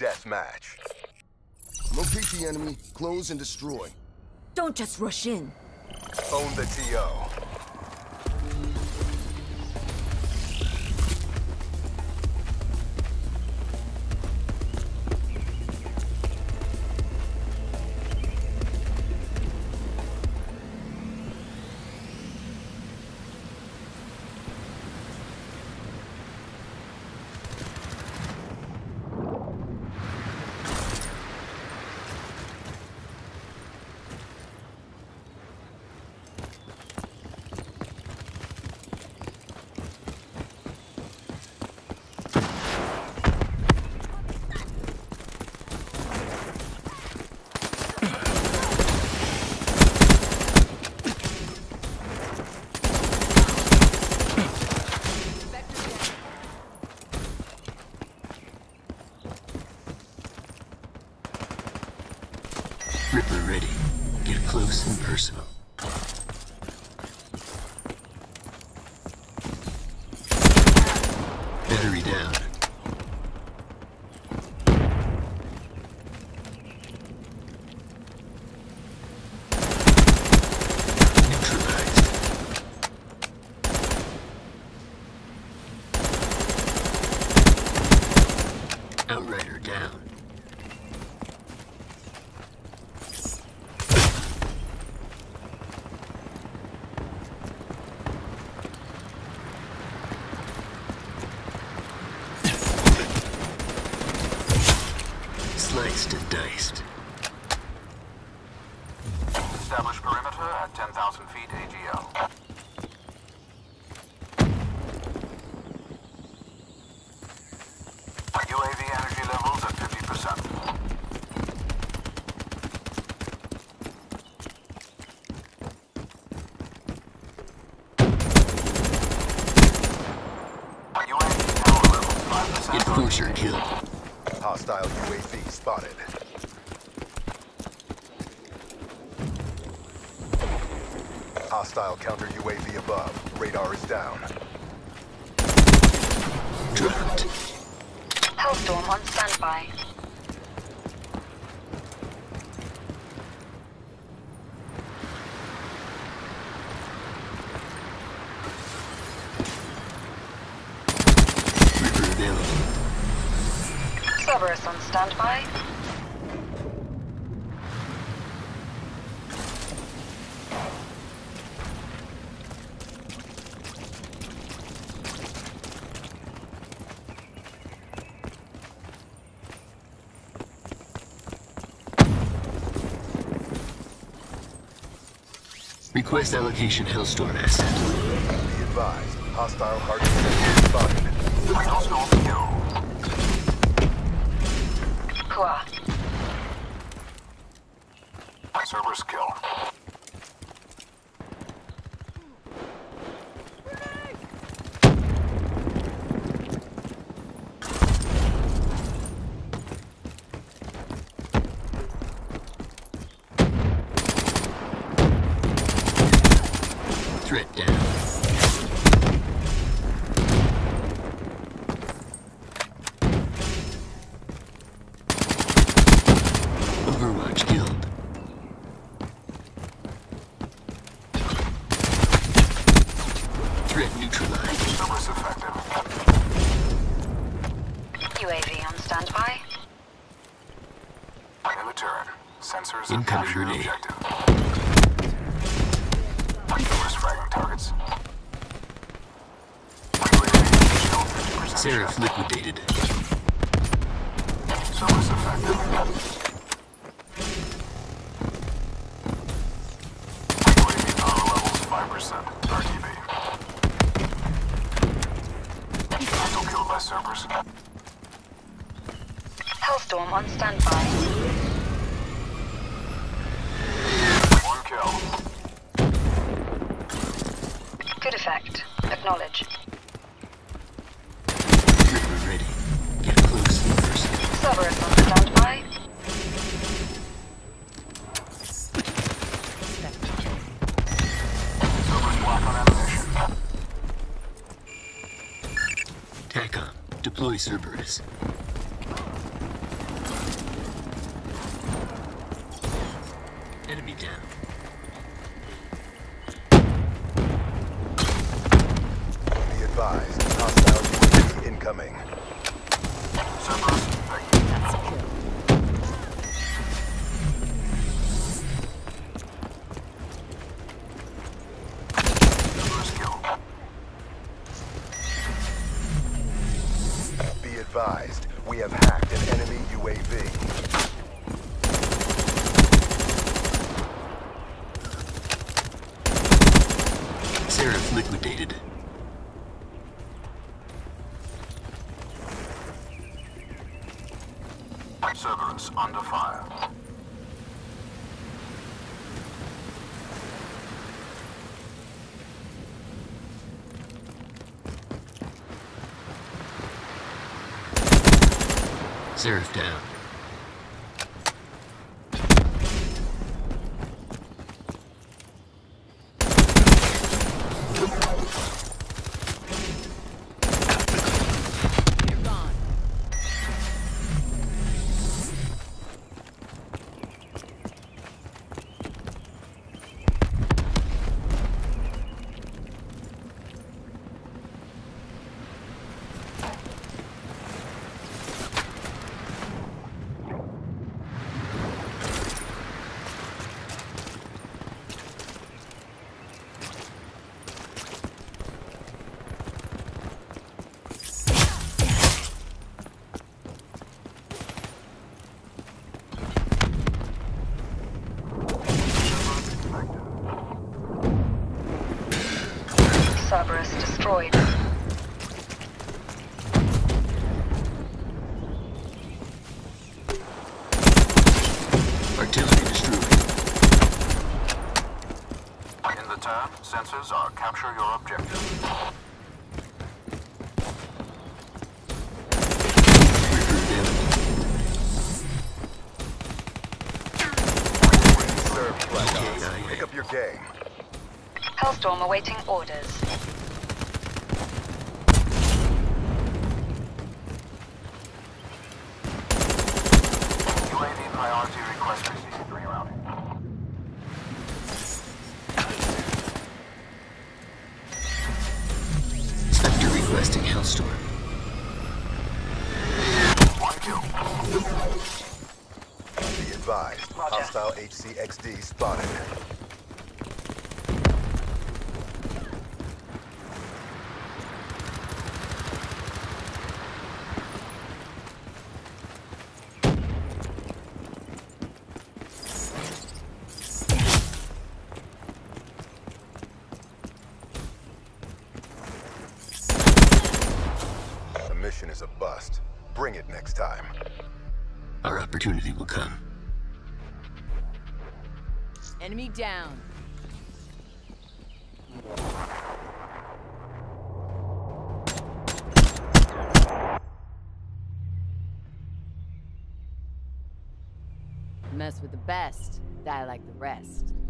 deathmatch. Locate the enemy, close and destroy. Don't just rush in. Own the TO. Ripper ready. Get close and personal. Battery down. Neutralized. Outrider down. Sliced and diced. Establish perimeter at 10,000 feet AGL. UAV energy levels at 50%. UAV power level 5%. Enforcer kill. Hostile UAV spotted. Hostile counter UAV above. Radar is down. Dropped. Hellstorm on standby. Ripper available. Cerberus on standby. Request allocation Hellstorm asset. Be advised. Hostile hard sensor spotted. Hellstorm kill. Kua. Cerberus kill. Threat down. Overwatch killed. Threat neutralized. Cerberus effective. UAV on standby. In the turret. Sensors Incoming have captured grenade. objective. Cerberus fragging targets. UAV additional 50% Seraph check. liquidated. Cerberus effective. UAV power levels 5%. RTB. Hostile killed by Cerberus. Hellstorm on standby. One kill. Good effect. Acknowledge. Ripper ready. Get close and personal. Cerberus on standby. Cerberus black on ammunition. TACOM. Deploy Cerberus. Enemy down. Be advised, hostile UAV incoming. Cerberus infected. That's a kill. Cerberus kill. Be advised, we have hacked an enemy UAV. Seraph liquidated. Cerberus under fire. Seraph down. You're gone. Cerberus destroyed. Artillery destroyed. In the turn, sensors are capture your objective. Recruit enemy. Serve Black Ops. Okay, Pick up your game. Hellstorm awaiting orders. UAV priority request received. Rerouting. Spectre requesting Hellstorm. One kill. Be advised, Roger. hostile HCXD spotted. The mission is a bust. Bring it next time. Our opportunity will come. Enemy down. Mess with the best, die like the rest.